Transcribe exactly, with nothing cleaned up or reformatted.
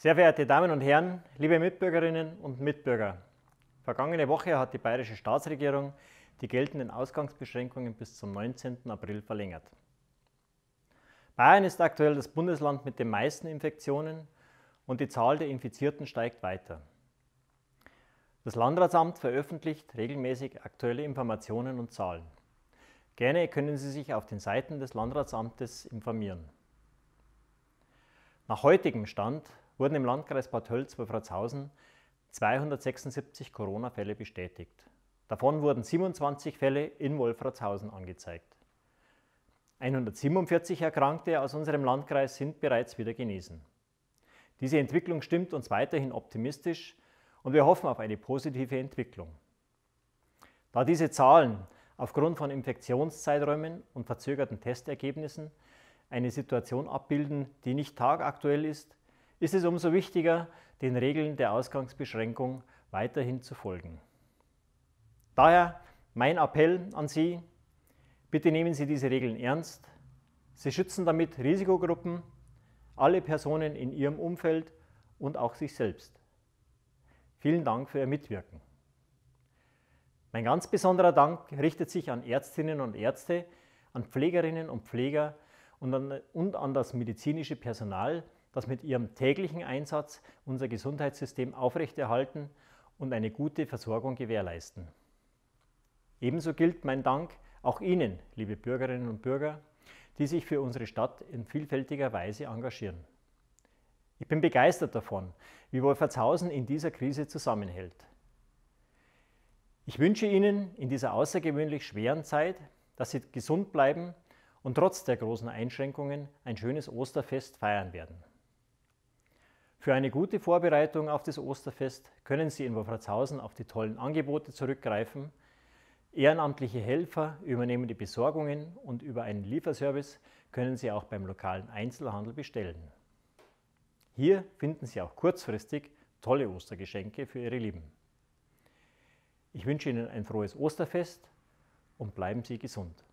Sehr verehrte Damen und Herren, liebe Mitbürgerinnen und Mitbürger! Vergangene Woche hat die bayerische Staatsregierung die geltenden Ausgangsbeschränkungen bis zum neunzehnten April verlängert. Bayern ist aktuell das Bundesland mit den meisten Infektionen und die Zahl der Infizierten steigt weiter. Das Landratsamt veröffentlicht regelmäßig aktuelle Informationen und Zahlen. Gerne können Sie sich auf den Seiten des Landratsamtes informieren. Nach heutigem Stand wurden im Landkreis Bad Tölz-Wolfratshausen zweihundertsechsundsiebzig Corona-Fälle bestätigt. Davon wurden siebenundzwanzig Fälle in Wolfratshausen angezeigt. hundertsiebenundvierzig Erkrankte aus unserem Landkreis sind bereits wieder genesen. Diese Entwicklung stimmt uns weiterhin optimistisch und wir hoffen auf eine positive Entwicklung. Da diese Zahlen aufgrund von Infektionszeiträumen und verzögerten Testergebnissen eine Situation abbilden, die nicht tagaktuell ist, ist es umso wichtiger, den Regeln der Ausgangsbeschränkung weiterhin zu folgen. Daher mein Appell an Sie: Bitte nehmen Sie diese Regeln ernst. Sie schützen damit Risikogruppen, alle Personen in Ihrem Umfeld und auch sich selbst. Vielen Dank für Ihr Mitwirken. Mein ganz besonderer Dank richtet sich an Ärztinnen und Ärzte, an Pflegerinnen und Pfleger und an, und an das medizinische Personal, das mit ihrem täglichen Einsatz unser Gesundheitssystem aufrechterhalten und eine gute Versorgung gewährleisten. Ebenso gilt mein Dank auch Ihnen, liebe Bürgerinnen und Bürger, die sich für unsere Stadt in vielfältiger Weise engagieren. Ich bin begeistert davon, wie Wolfratshausen in dieser Krise zusammenhält. Ich wünsche Ihnen in dieser außergewöhnlich schweren Zeit, dass Sie gesund bleiben und trotz der großen Einschränkungen ein schönes Osterfest feiern werden. Für eine gute Vorbereitung auf das Osterfest können Sie in Wolfratshausen auf die tollen Angebote zurückgreifen. Ehrenamtliche Helfer übernehmen die Besorgungen und über einen Lieferservice können Sie auch beim lokalen Einzelhandel bestellen. Hier finden Sie auch kurzfristig tolle Ostergeschenke für Ihre Lieben. Ich wünsche Ihnen ein frohes Osterfest und bleiben Sie gesund.